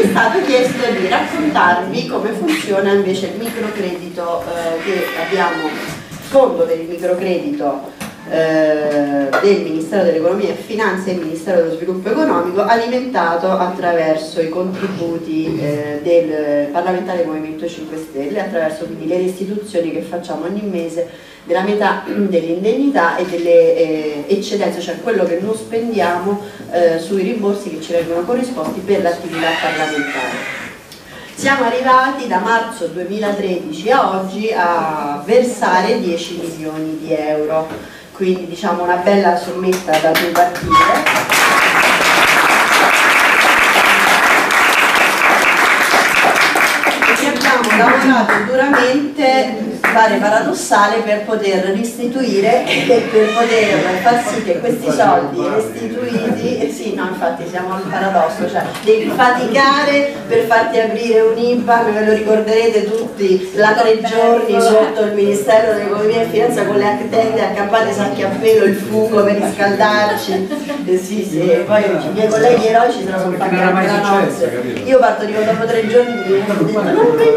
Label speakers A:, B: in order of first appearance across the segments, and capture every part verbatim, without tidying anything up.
A: è stato chiesto di raccontarvi come funziona invece il microcredito eh, che abbiamo, il fondo per il microcredito eh, del Ministero dell'Economia e Finanze e del Ministero dello Sviluppo Economico, alimentato attraverso i contributi eh, del parlamentare del Movimento cinque Stelle, attraverso quindi le restituzioni che facciamo ogni mese della metà delle indennità e delle eh, eccedenze, cioè quello che non spendiamo eh, sui rimborsi che ci vengono corrisposti per l'attività parlamentare. Siamo arrivati da marzo duemilatredici a oggi a versare dieci milioni di euro, quindi diciamo una bella sommetta da cui partire. Abbiamo lavorato duramente, pare paradossale, per poter restituire e per poter far sì che questi soldi restituiti, eh sì, no, infatti siamo al paradosso, cioè devi faticare per farti aprire un I B A N, ve lo ricorderete tutti, là tre giorni sotto il Ministero dell'Economia e Finanza con le tende accampate sacchi a pelo, il fuoco per riscaldarci, eh sì sì, e poi i miei colleghi eroici se lo sono fatti anche la notte. Io partorivo dopo tre giorni e ho detto non mi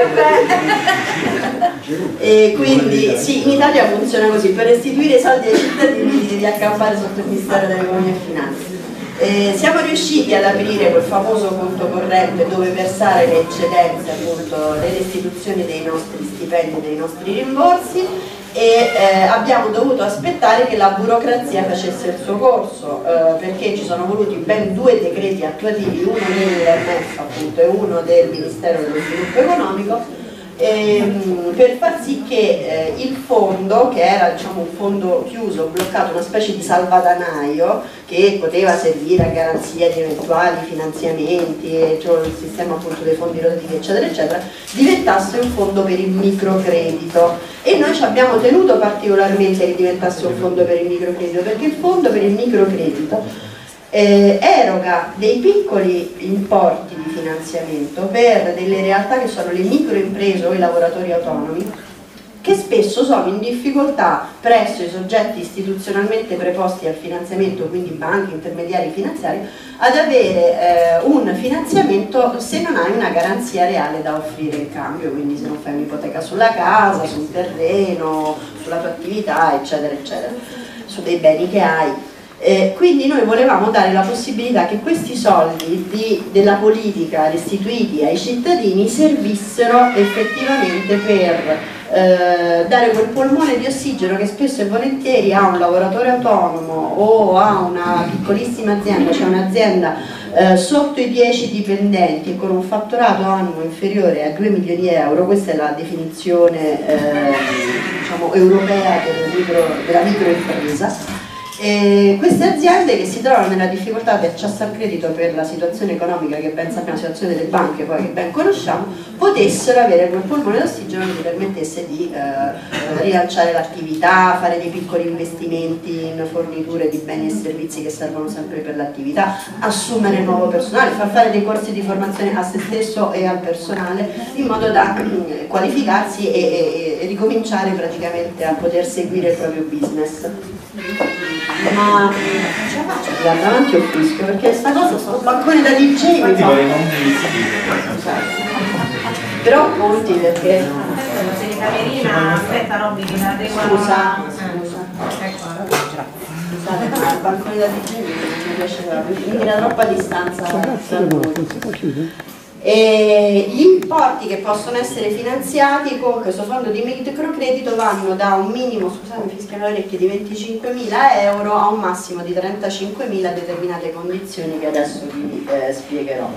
A: e quindi sì, in Italia funziona così: per restituire i soldi ai cittadini devi accampare sotto il Ministero dell'Economia e Finanze. Eh, siamo riusciti ad aprire quel famoso conto corrente dove versare le eccedenze, appunto le restituzioni dei nostri stipendi, dei nostri rimborsi, e eh, abbiamo dovuto aspettare che la burocrazia facesse il suo corso, eh, perché ci sono voluti ben due decreti attuativi, uno dell'I M F appunto e uno del Ministero dello Sviluppo Economico, ehm, per far sì che eh, il fondo, che era diciamo un fondo chiuso, bloccato, una specie di salvadanaio che poteva servire a garanzia di eventuali finanziamenti, e cioè il sistema appunto dei fondi rotativi eccetera eccetera, diventasse un fondo per il microcredito. E noi ci abbiamo tenuto particolarmente che diventasse un fondo per il microcredito, perché il fondo per il microcredito eh, eroga dei piccoli importi di finanziamento per delle realtà che sono le microimprese o i lavoratori autonomi, che spesso sono in difficoltà presso i soggetti istituzionalmente preposti al finanziamento, quindi banche, intermediari finanziari, ad avere eh, un finanziamento se non hai una garanzia reale da offrire in cambio, quindi se non fai un'ipoteca sulla casa, sul terreno, sulla tua attività, eccetera, eccetera, su dei beni che hai. Eh, quindi noi volevamo dare la possibilità che questi soldi di, della politica restituiti ai cittadini servissero effettivamente per eh, dare quel polmone di ossigeno che spesso e volentieri ha un lavoratore autonomo o ha una piccolissima azienda, cioè un'azienda eh, sotto i dieci dipendenti e con un fatturato annuo inferiore a due milioni di euro. Questa è la definizione eh, diciamo, europea del micro, della microimpresa. E queste aziende che si trovano nella difficoltà di accesso al credito per la situazione economica che ben sappiamo, la situazione delle banche poi che ben conosciamo, potessero avere quel polmone d'ossigeno che gli permettesse di eh, rilanciare l'attività, fare dei piccoli investimenti in forniture di beni e servizi che servono sempre per l'attività, assumere nuovo personale, far fare dei corsi di formazione a se stesso e al personale in modo da eh, qualificarsi e, e, e ricominciare praticamente a poter seguire il proprio business. Ma ce la faccio andare davanti o fischio, perché sta cosa sto bancone da D J mi fa. Però conti perché
B: sei Camerina, aspetta Robby che la devo.
A: Scusa, scusa. Scusate, ma il bancone da D J mi piaceva, mi tira troppa distanza tra noi. E gli importi che possono essere finanziati con questo fondo di microcredito vanno da un minimo, scusate mi fischiano le orecchie, di venticinquemila euro a un massimo di trentacinquemila a determinate condizioni che adesso vi eh, spiegherò.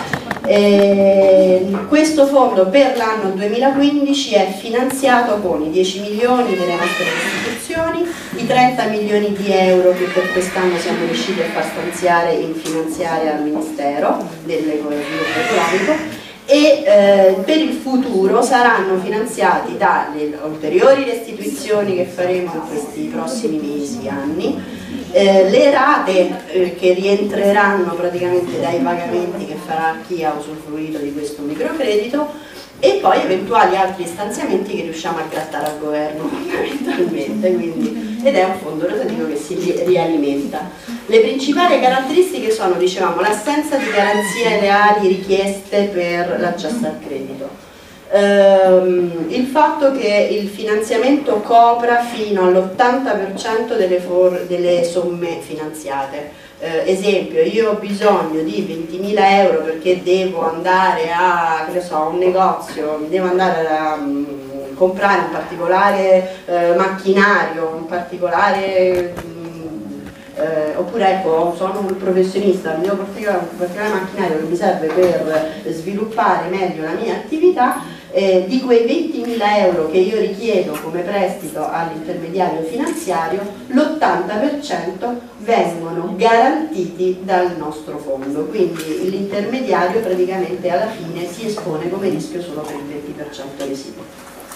A: E questo fondo per l'anno duemilaquindici è finanziato con i dieci milioni delle nostre istituzioni, i trenta milioni di euro che per quest'anno siamo riusciti a far stanziare in finanziaria al Ministero dell'Economia Economico, e eh, per il futuro saranno finanziati dalle ulteriori restituzioni che faremo in questi prossimi mesi, anni, eh, le rate eh, che rientreranno praticamente dai pagamenti che farà chi ha usufruito di questo microcredito, e poi eventuali altri stanziamenti che riusciamo a grattare al governo fondamentalmente, quindi, ed è un fondo rotativo che si rialimenta. Le principali caratteristiche sono, dicevamo, l'assenza di garanzie reali richieste per l'accesso al credito, ehm, il fatto che il finanziamento copra fino all'ottanta per cento delle, delle somme finanziate. Eh, esempio, io ho bisogno di ventimila euro perché devo andare a, che so, un negozio, devo andare a um, comprare un particolare eh, macchinario, un particolare, um, eh, oppure ecco, sono un professionista, mi devo portare un particolare macchinario che mi serve per sviluppare meglio la mia attività. Eh, di quei ventimila euro che io richiedo come prestito all'intermediario finanziario, l'ottanta per cento vengono garantiti dal nostro fondo, quindi l'intermediario praticamente alla fine si espone come rischio solo per il venti per cento residuo.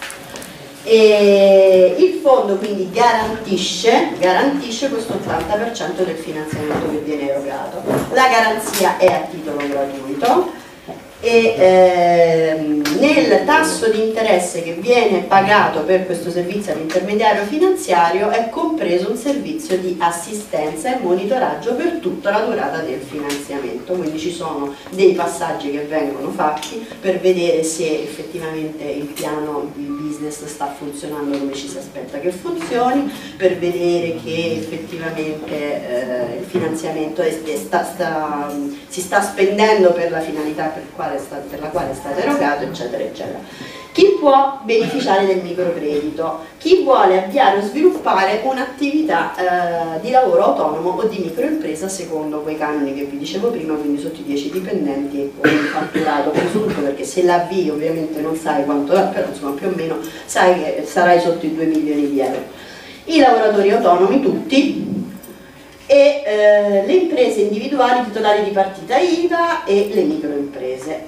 A: E il fondo quindi garantisce, garantisce questo ottanta per cento del finanziamento che viene erogato. La garanzia è a titolo gratuito e ehm, nel tasso di interesse che viene pagato per questo servizio all'intermediario finanziario è compreso un servizio di assistenza e monitoraggio per tutta la durata del finanziamento, quindi ci sono dei passaggi che vengono fatti per vedere se effettivamente il piano di business sta funzionando come ci si aspetta che funzioni, per vedere che effettivamente eh, il finanziamento è, è sta, sta, si sta spendendo per la finalità per quale per la quale è stato erogato, eccetera eccetera. Chi può beneficiare del microcredito? Chi vuole avviare o sviluppare un'attività eh, di lavoro autonomo o di microimpresa secondo quei canoni che vi dicevo prima, quindi sotto i dieci dipendenti e con il fatturato, soprattutto perché se l'avvii ovviamente non sai quanto è, però insomma più o meno sai che sarai sotto i due milioni di euro. I lavoratori autonomi tutti, e eh, le imprese individuali titolari di partita I V A e le microimprese.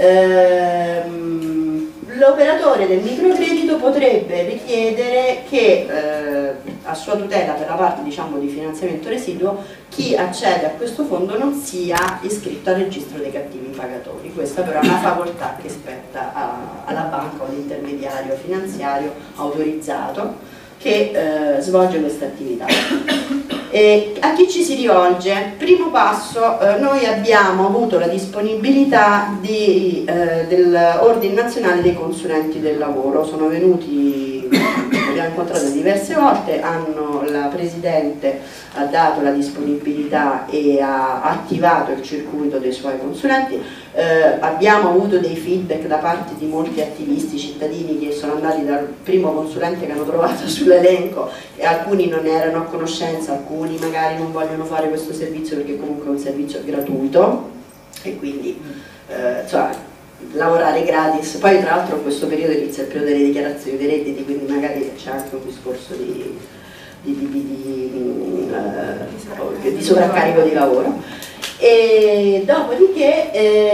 A: Ehm, l'operatore del microcredito potrebbe richiedere che eh, a sua tutela per la parte, diciamo, di finanziamento residuo chi accede a questo fondo non sia iscritto al registro dei cattivi pagatori. Questa però è una facoltà che spetta a, alla banca o all'intermediario finanziario autorizzato che eh, svolge questa attività. E a chi ci si rivolge? Primo passo, eh, noi abbiamo avuto la disponibilità di, eh, dell'Ordine Nazionale dei Consulenti del Lavoro, sono venuti, li abbiamo incontrati diverse volte, hanno, la Presidente ha dato la disponibilità e ha attivato il circuito dei suoi consulenti. Eh, abbiamo avuto dei feedback da parte di molti attivisti cittadini che sono andati dal primo consulente che hanno trovato sull'elenco e alcuni non erano a conoscenza, alcuni magari non vogliono fare questo servizio perché comunque è un servizio gratuito e quindi eh, insomma, lavorare gratis. Poi tra l'altro in questo periodo inizia il periodo delle dichiarazioni dei redditi, quindi magari c'è anche un discorso di, di, di, di, di, uh, di sovraccarico di lavoro. E dopodiché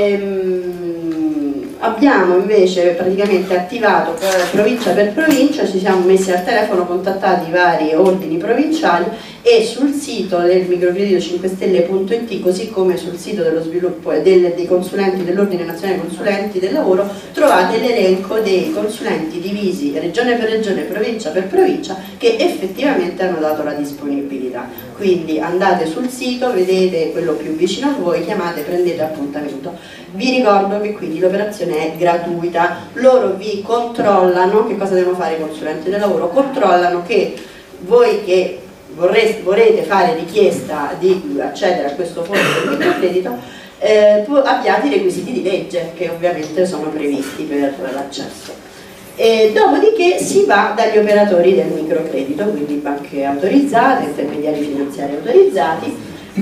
A: ehm, abbiamo invece praticamente attivato provincia per provincia, ci siamo messi al telefono, contattati i vari ordini provinciali e sul sito del microcredito cinque stelle punto it, così come sul sito dello sviluppo del, dei consulenti dell'Ordine Nazionale Consulenti del Lavoro, trovate l'elenco dei consulenti divisi regione per regione, provincia per provincia, che effettivamente hanno dato la disponibilità. Quindi andate sul sito, vedete quello più vicino a voi, chiamate, prendete appuntamento. Vi ricordo che quindi l'operazione è gratuita, loro vi controllano, che cosa devono fare i consulenti del lavoro? Controllano che voi che vorreste, vorrete fare richiesta di accedere a questo fondo del microcredito eh, abbiate i requisiti di legge che ovviamente sono previsti per l'accesso. E dopodiché si va dagli operatori del microcredito, quindi banche autorizzate, intermediari finanziari autorizzati.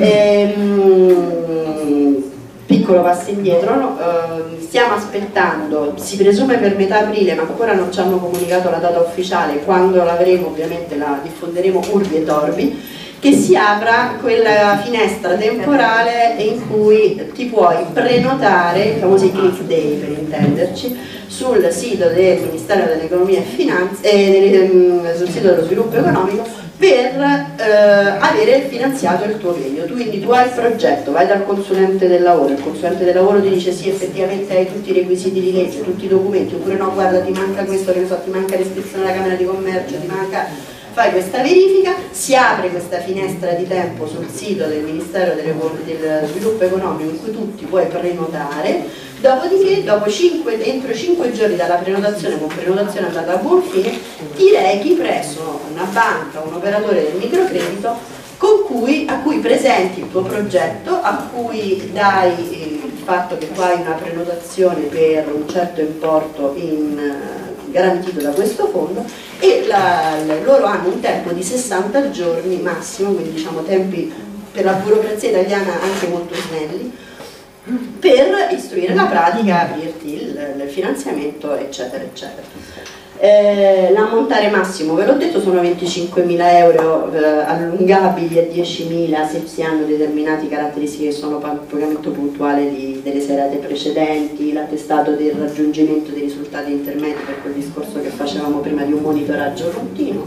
A: Ehm, piccolo passo indietro, no? eh, stiamo aspettando, si presume per metà aprile, ma ancora non ci hanno comunicato la data ufficiale, quando l'avremo ovviamente la diffonderemo urbi e torbi, che si apra quella finestra temporale in cui ti puoi prenotare, i famosi click day per intenderci, sul sito del Ministero dell'Economia e Finanze, eh, sul sito dello Sviluppo Economico, per eh, avere finanziato il tuo meglio. Tu, quindi tu hai il progetto, vai dal consulente del lavoro, il consulente del lavoro ti dice sì, effettivamente hai tutti i requisiti di legge, tutti i documenti, oppure no, guarda ti manca questo, che ne so, ti manca l'iscrizione alla Camera di Commercio, ti manca... Fai questa verifica, si apre questa finestra di tempo sul sito del Ministero del Sviluppo Economico in cui tu ti puoi prenotare, dopodiché dopo cinque, entro cinque giorni dalla prenotazione, con prenotazione andata a buon fine, ti rechi presso una banca, un operatore del microcredito con cui, a cui presenti il tuo progetto, a cui dai il fatto che tu hai una prenotazione per un certo importo in, garantito da questo fondo, e la, loro hanno un tempo di sessanta giorni massimo, quindi diciamo tempi per la burocrazia italiana anche molto snelli, per istruire la pratica, aprirti il, il finanziamento, eccetera eccetera. Eh, l'ammontare massimo, ve l'ho detto, sono venticinquemila euro, eh, allungabili a diecimila se si hanno determinate caratteristiche che sono pagamento puntuale di, delle serate precedenti, l'attestato del raggiungimento dei risultati intermedi per quel discorso che facevamo prima di un monitoraggio continuo,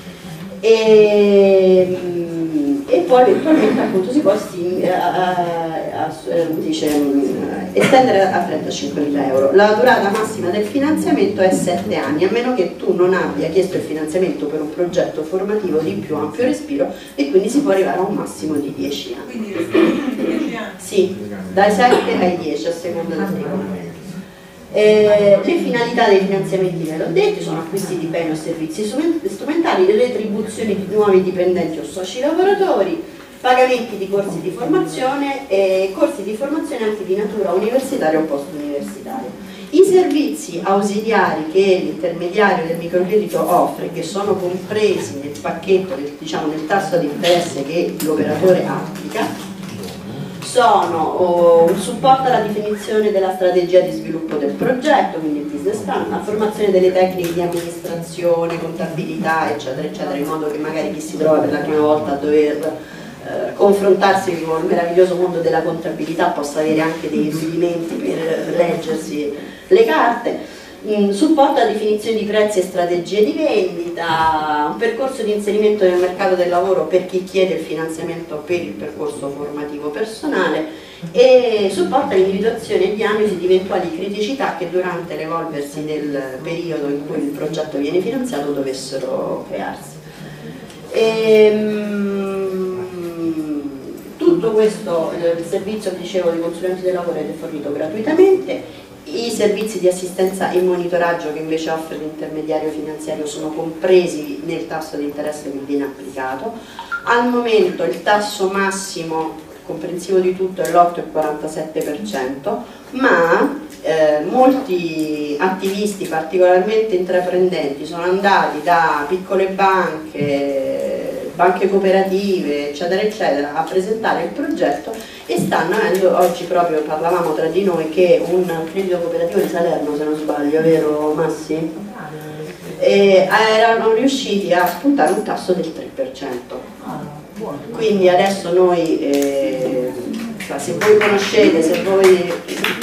A: e, e poi eventualmente appunto si può sti, a, a, a, dice, estendere a trentacinquemila euro. La durata massima del finanziamento è sette anni, a meno che tu non abbia chiesto il finanziamento per un progetto formativo di più ampio respiro, e quindi si può arrivare a un massimo di dieci anni.
B: Quindi dieci anni?
A: Sì, dai sette ai dieci a seconda del regolamento. Eh, le finalità dei finanziamenti, ve l'ho detto, sono acquisti di beni o servizi strumentali, le retribuzioni di nuovi dipendenti o soci lavoratori, pagamenti di corsi di formazione e corsi di formazione anche di natura universitaria o post-universitaria. I servizi ausiliari che l'intermediario del microcredito offre, che sono compresi nel pacchetto, diciamo nel tasso di interesse che l'operatore applica, sono oh, un supporto alla definizione della strategia di sviluppo del progetto, quindi il business plan, la formazione delle tecniche di amministrazione, contabilità, eccetera, eccetera, in modo che magari chi si trova per la prima volta a dover eh, confrontarsi con il meraviglioso mondo della contabilità possa avere anche dei rudimenti per leggersi le carte. Mm, supporto alla definizione di prezzi e strategie di vendita, un percorso di inserimento nel mercato del lavoro per chi chiede il finanziamento per il percorso formativo personale, e supporto all'individuazione e diagnosi di eventuali criticità che durante l'evolversi del periodo in cui il progetto viene finanziato dovessero crearsi. Ehm, tutto questo, il servizio, dicevo, di consulenti del lavoro è fornito gratuitamente. I servizi di assistenza e monitoraggio che invece offre l'intermediario finanziario sono compresi nel tasso di interesse che viene applicato. Al momento il tasso massimo comprensivo di tutto è l'otto virgola quarantasette per cento, ma eh, molti attivisti particolarmente intraprendenti sono andati da piccole banche, banche cooperative, eccetera eccetera, a presentare il progetto, e stanno avendo, oggi proprio parlavamo tra di noi che un credito cooperativo di Salerno, se non sbaglio, vero Massi? E erano riusciti a spuntare un tasso del tre per cento. Quindi adesso noi, eh, se voi conoscete, se voi no,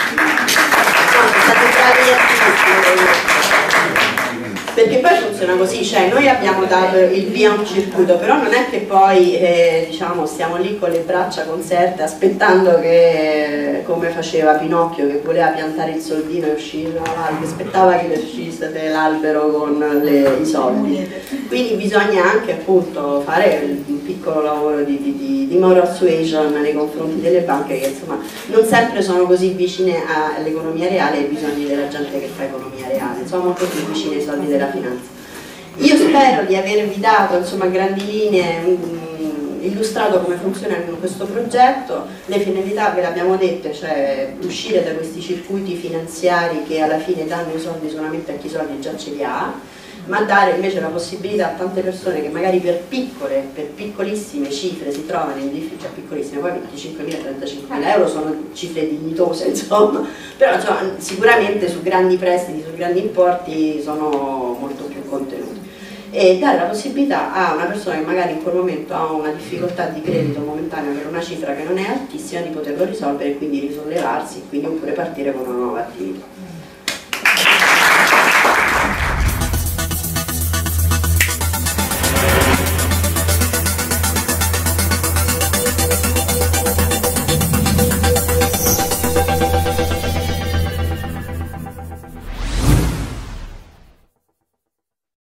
A: state bravi artisti, perché poi funziona così, cioè noi abbiamo dato il via a un circuito, però non è che poi eh, diciamo, stiamo lì con le braccia conserte aspettando che, come faceva Pinocchio, che voleva piantare il soldino e uscire dall'albero, aspettava che uscisse l'albero con le, i soldi. Quindi bisogna anche appunto fare un piccolo lavoro di, di, di, di moral suasion nei confronti delle banche, che insomma non sempre sono così vicine all'economia reale e ai bisogni della gente che fa economia reale, sono molto più vicine ai soldi della finanza. Io spero di avervi dato insomma a grandi linee mh, illustrato come funziona questo progetto. Le finalità ve le abbiamo dette, cioè uscire da questi circuiti finanziari che alla fine danno i soldi solamente a chi i soldi già ce li ha, ma dare invece la possibilità a tante persone che magari per piccole, per piccolissime cifre si trovano in difficoltà, cioè piccolissime, poi venticinquemila trentacinquemila euro sono cifre dignitose insomma, però insomma, sicuramente su grandi prestiti, su grandi importi sono molto più contenuti, e dare la possibilità a una persona che magari in quel momento ha una difficoltà di credito momentanea per una cifra che non è altissima di poterlo risolvere e quindi risollevarsi, quindi oppure partire con una nuova attività.